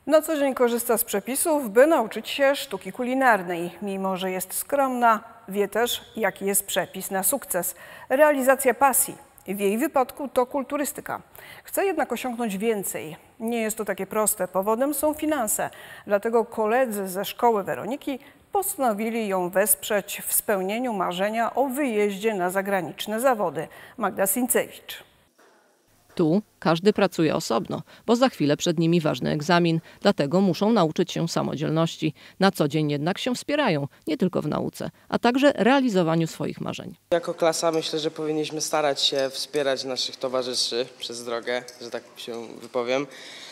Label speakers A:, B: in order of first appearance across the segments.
A: Na co dzień korzysta z przepisów, by nauczyć się sztuki kulinarnej. Mimo że jest skromna, wie też, jaki jest przepis na sukces. Realizacja pasji. W jej wypadku to kulturystyka. Chce jednak osiągnąć więcej. Nie jest to takie proste. Powodem są finanse. Dlatego koledzy ze szkoły Weroniki postanowili ją wesprzeć w spełnieniu marzenia o wyjeździe na zagraniczne zawody. Magda Sincewicz.
B: Tu każdy pracuje osobno, bo za chwilę przed nimi ważny egzamin, dlatego muszą nauczyć się samodzielności. Na co dzień jednak się wspierają, nie tylko w nauce, a także realizowaniu swoich marzeń.
C: Jako klasa myślę, że powinniśmy starać się wspierać naszych towarzyszy przez drogę, że tak się wypowiem.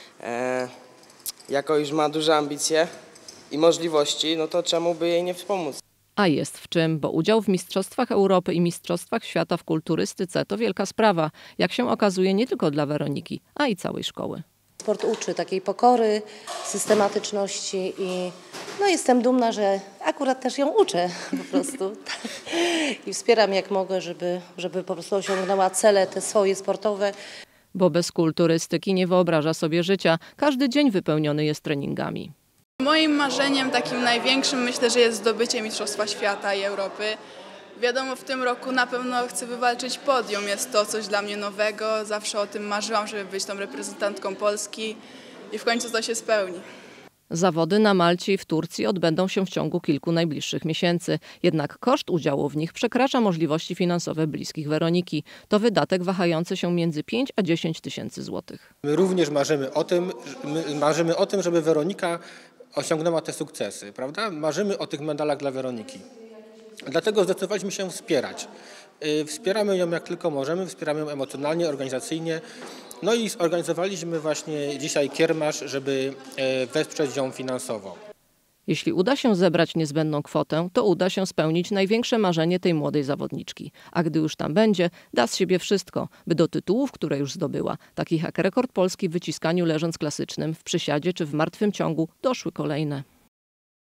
C: Jako już ma duże ambicje i możliwości, no to czemu by jej nie wspomóc?
B: A jest w czym, bo udział w Mistrzostwach Europy i Mistrzostwach Świata w kulturystyce to wielka sprawa, jak się okazuje nie tylko dla Weroniki, a i całej szkoły.
D: Sport uczy takiej pokory, systematyczności i jestem dumna, że akurat też ją uczę po prostu. I wspieram jak mogę, żeby po prostu osiągnęła cele te swoje sportowe.
B: Bo bez kulturystyki nie wyobraża sobie życia, każdy dzień wypełniony jest treningami.
E: Moim marzeniem takim największym myślę, że jest zdobycie Mistrzostwa Świata i Europy. Wiadomo, w tym roku na pewno chcę wywalczyć podium. Jest to coś dla mnie nowego. Zawsze o tym marzyłam, żeby być tą reprezentantką Polski i w końcu to się spełni.
B: Zawody na Malcie i w Turcji odbędą się w ciągu kilku najbliższych miesięcy. Jednak koszt udziału w nich przekracza możliwości finansowe bliskich Weroniki. To wydatek wahający się między 5 a 10 tysięcy złotych.
F: My również marzymy o tym, żeby Weronika osiągnęła te sukcesy, prawda? Marzymy o tych medalach dla Weroniki. Dlatego zdecydowaliśmy się wspierać. Wspieramy ją jak tylko możemy, wspieramy ją emocjonalnie, organizacyjnie. No i zorganizowaliśmy właśnie dzisiaj kiermasz, żeby wesprzeć ją finansowo.
B: Jeśli uda się zebrać niezbędną kwotę, to uda się spełnić największe marzenie tej młodej zawodniczki. A gdy już tam będzie, da z siebie wszystko, by do tytułów, które już zdobyła, takich jak rekord Polski w wyciskaniu leżąc klasycznym, w przysiadzie czy w martwym ciągu, doszły kolejne.